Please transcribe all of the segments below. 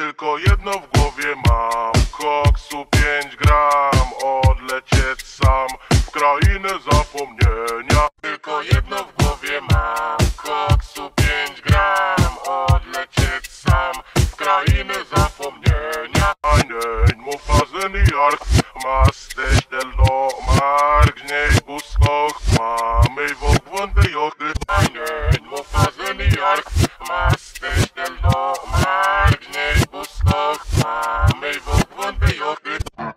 Tylko jedno w głowie mam, koksu 5 gram, odlecieć sam w krainę zapomnienia. Tylko jedno w głowie mam, koksu 5 gram, odlecieć sam w krainę zapomnienia. Einen Mufasen Jark, Mastes del no Mark, nej buskoch, mamy w ogłądy joty. Einen Mufasen Jark, Mastes del no Mark, nej buskoch, mamy w ogłądy joty.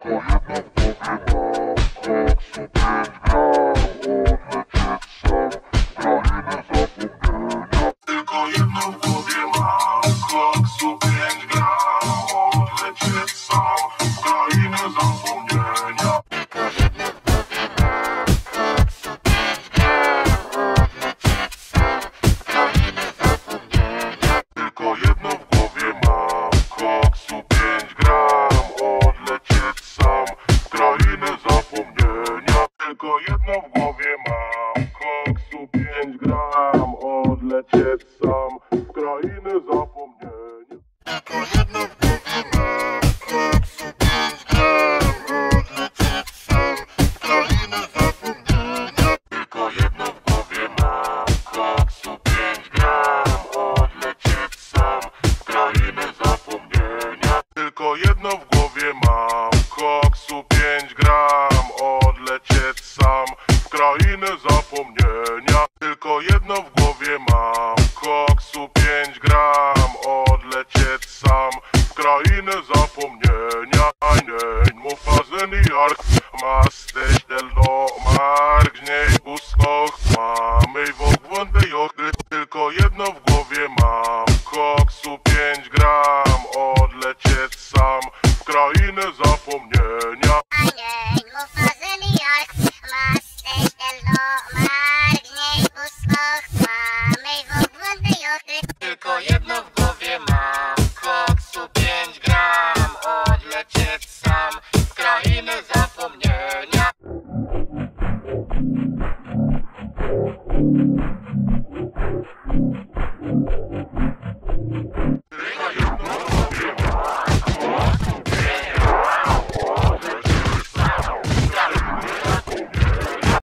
Tylko jedno w głowie mam, koksu 5 gram, odlecieć sam w krainę zapomnienia. Tylko jedno w głowie mam, koksu 5 gram, odlecieć sam w krainę zapomnienia. Tylko jedno w głowie mam, koksu 5 gram, odlecieć sam w krainę zapomnienia. Tylko jedno w